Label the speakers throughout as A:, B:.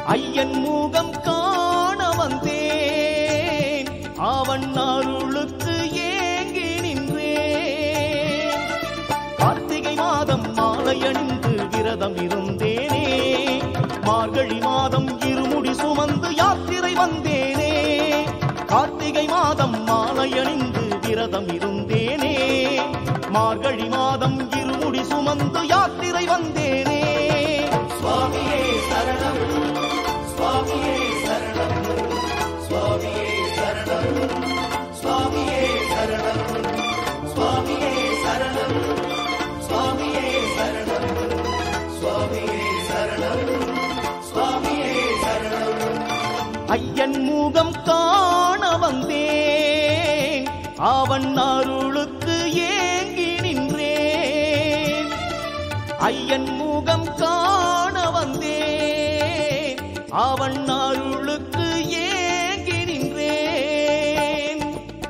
A: ஐயன் முகம் காண வந்தேன், அவன் அருளுக்கு ஏங்கி நின்றேன். கார்த்திகை மாதம் மாலை அணிந்து விரதம் இருந்தேனே, மார்கழி மாதம் இருமுடி சுமந்து யாத்திரை வந்தேனே. கார்த்திகை மாதம் மாலை அணிந்து விரதம் இருந்தேனே, மார்கழி மாதம் இருமுடி சுமந்து யாத்திரை வந்தேனே. சுவாமியே சரணம், சுவாமியே சரணம், சுவாமியே சரணம், சுவாமியே சரணம், சுவாமியே சரணம், சுவாமியே சரணம், சுவாமியே சரணம், சுவாமியே சரணம். ஐயன் முகம் காண வந்தேன், அவன் அருளுக்கு ஏங்கி நின்றேன். ஐயன் முகம் காண வந்தேன், அவன் அருளுக்கு ஏங்கி நின்றேன்.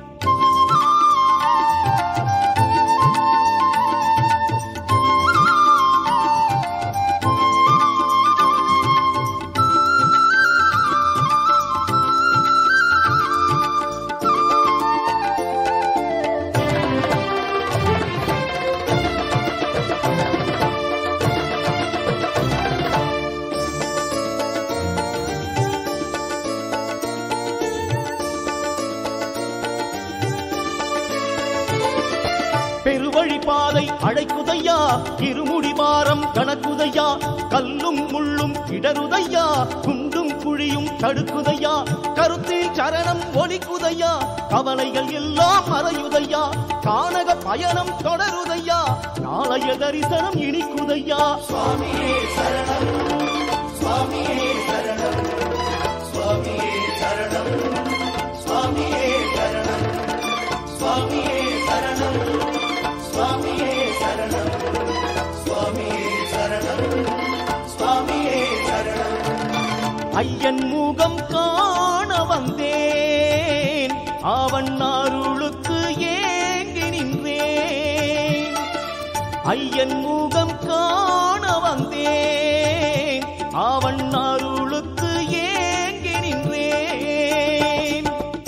A: பெருவழி பாதை அழைக்குதையா, இருமுடி பாரம் கணக்குதையா, கல்லும் முள்ளும் இடருதையா, குண்டும் குழியும் தடுக்குதையா, கருத்தில் சரணம் ஒலிக்குதையா, கவலைகள் எல்லாம் மறையுதையா, கானக பயணம் தொடருதையா, நாளைய தரிசனம் இனிக்குதையா. சுவாமியே சரணம், சுவாமியே சரணம், சுவாமியே சரணம், சுவாமியே சரணம், சுவாமியே சரணம், சுவாமியே சரணம், சுவாமியே சரணம், சுவாமியே சரணம். ஐயன் முகம் காண வந்தேன், அவன் அருளுக்கு ஏங்கி நின்றேன். ஐயன் முகம் காண வந்தேன், அவன் அருளுக்கு ஏங்கி நின்றேன்.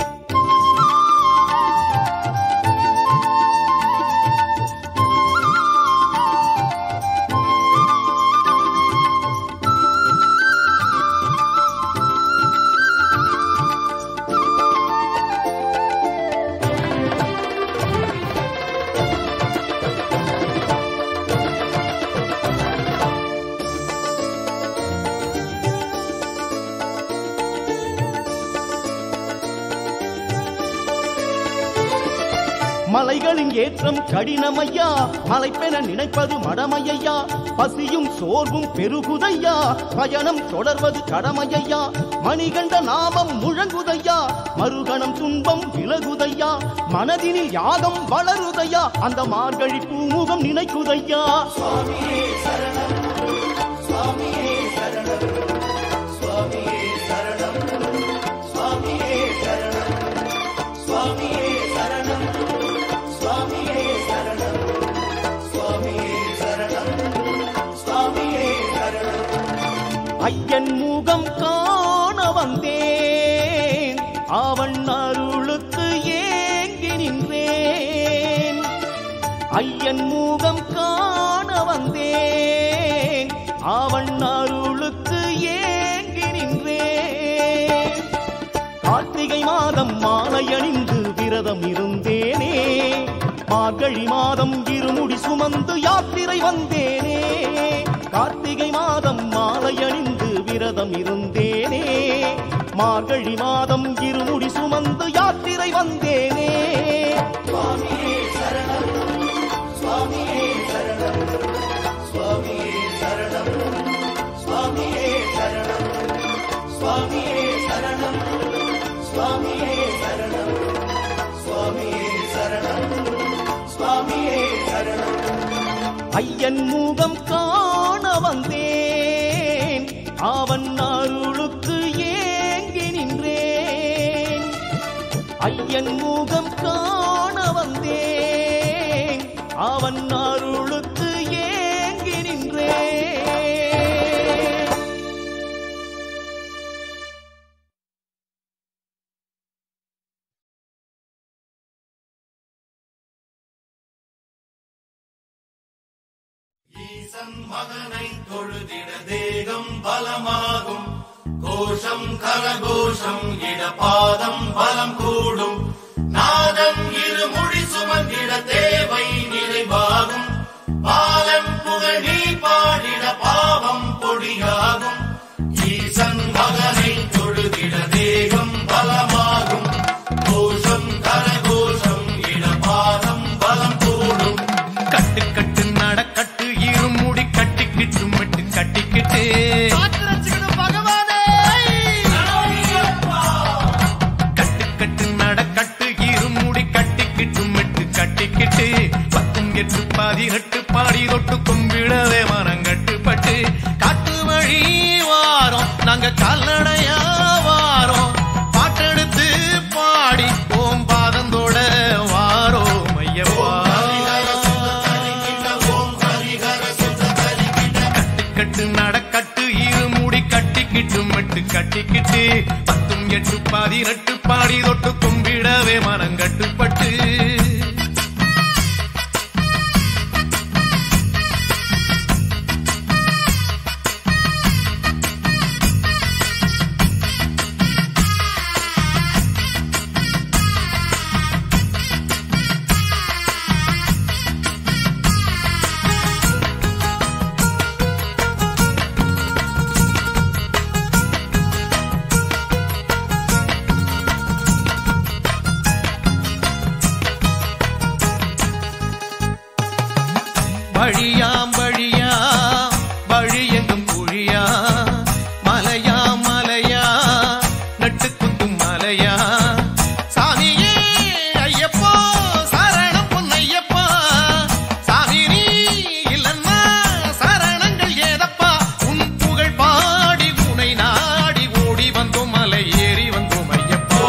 A: மலைகளின் ஏற்றம் கடினமையா, மலைப்பென நினைப்பது மடமையா, பசியும் சோர்வும் பெருகுதையா, பயணம் தொடர்வது கடமையா, மணிகண்ட நாமம் முழங்குதையா, மறுகணம் துன்பம் விலகுதையா, மனதினில் யாகம் வளருதையா, அந்த மார்கழி பூமுகம் நினைக்குதையா. சுவாமியே சரணம், சுவாமியே சரணம், சுவாமியே சரணம், சுவாமியே சரணம், சுவாமியே சரணம், சுவாமியே சரணம், சுவாமியே சரணம், சுவாமியே சரணம். ஐயன் முகம் காண வந்தேன், அவன் அருளுக்கு ஏங்கி நின்றேன். ஐயன் முகம் காண வந்தேன், அவன் அருளுக்கு ஏங்கி நின்றேன். கார்த்திகை மாதம் மாலை அணிந்து விரதம் இருந்தேனே, மார்கழி மாதம் இருமுடி சுமந்து யாத்திரை வந்தேனே. கார்த்திகை மாதம் மாலை அணிந்து விரதம் இருந்தேனே, மார்கழி மாதம் இருமுடி சுமந்து யாத்திரை வந்தேனே. சுவாமியே சரணம், சுவாமியே சரணம், சுவாமியே சரணம், சுவாமியே சரணம், சுவாமியே சரணம், சுவாமியே சரணம், சுவாமியே சரணம், சுவாமியே சரணம். ஐயன் முகம் காண வந்தேன், அவன் அருளுக்கு ஏங்கி நின்றேன். ஐயன் முகம் காண வந்தேன், அவன் அருளுக்கு ஏங்கி நின்றேன்.
B: ஈசன் மகனை தொழுதிட தேகம் பலமாகும், கோஷம் கரகோஷம் இடபாதம் பலம் கூடும், நாதம் இருமுடி சுமந்திட தேவை நிறைவாகும், பாலன் புகழ் நீ பாடிட பாவம் பொடியாகும். ஈசன் மகனை தொழுதிட தேகம் பலமாகும், கோஷம் கரகோஷம் இடபாதம் பலம் கூடும்.
C: கட்டு கட்டு நடக்கட்டு இருமுடி கட்டிக்கிட்டு மட்டு கட்டிக்கிட்டு கட்டு கட்டு நடக்கட்டு இருமுடி கட்டிக்கிட்டு மட்டு கட்டிக்கிட்டு 18 18 பாடி தொட்டு கும்பிடவே மனம் கட்டுப்பட்டு காட்டு வழி வாரோம் நாங்க கால்நடையா வாரோம், பாட்டெடுத்து பாடி ஓம் பாதந்தோட வாரோம் ஐயப்பா. கட்டு நடக்கட்டு இருமுடி கட்டிக்கிட்டு மட்டு கட்டிக்கிட்டு 18 18 பாடி தொட்டு கும்பிடவே மனம் கட்டுப்பட்டு வழியாம் வழியா வழி எங்கும் குழியா, மலையா மலையா நட்டு குத்தும் மலையா, சாமியே ஐயப்பா சரணம் பொன்னையப்பா, சாமி நீ இல்லன்னா சரணங்கள் ஏதப்பா, உன் புகழ் பாடி உனை நாடி ஓடி வந்தோம் மலை ஏறி வந்தோம் ஐயப்பா.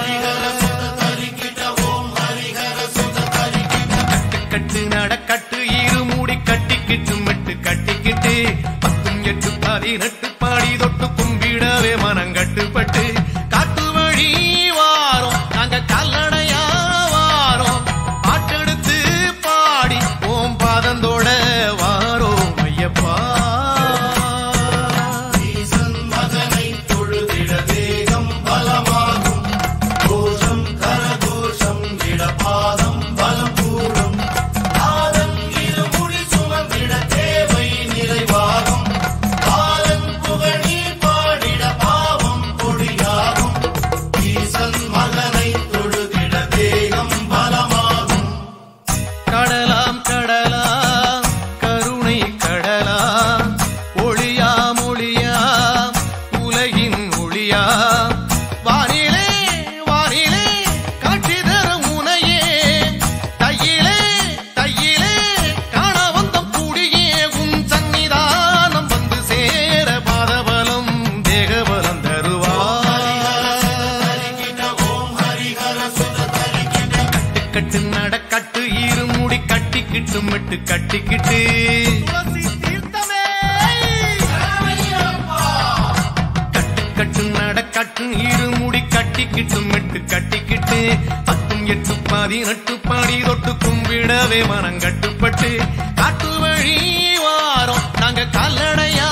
C: கட்டு நடக்கட்டு இருமுடி கட்டிக்கிட்டு மட்டு கட்டிக்கிட்டு 18 18 பாடி தொட்டு கும்பிடவே மனம் கட்டுப்பட்டு காட்டு வழி வாரோம் நாங்க கால்நடையா வாரோம், பாட்டெடுத்து பாடி ஓம் பாதந்தோட வாரோம் ஐயப்பா.
B: ஈசன் மகனை தொழுதிட தேகம் பலமாகும், கோஷம் கரகோஷம் இடபாதம் பலம் கூடும், நாதம் இருமுடி சுமந்திட தேவை நிறைவாகும், பாலன் புகழ் நீ பாடிட பாவம் பொடியாகும். ஈசன் மகனை தொழுதிட தேகம் பலமாகும்.
C: கடலாம் கடலா கருணை கடலா, ஒளியா மொழியா உலகின் ஒளியா, வானிலே வானிலே காட்சி தரும் உனையே, தையிலே தையிலே காண வந்தம் கூடியே, உன் சன்னிதானம் வந்து சேர பாதபலம் தேகபலம் தருவார். கட்டு நடக்கட்டு இருமுடி கட்டிக்கிட்டு மட்டு கட்டிக்கிட்டு கட்டு கட்டு நடக்கட்டு இருமுடி கட்டிக்கிட்டு மட்டு கட்டிக்கிட்டு 18 18 பாடி தொட்டு கும்பிடவே மனம் கட்டுப்பட்டு காட்டு வழி வாரோம் நாங்க கால்நடையா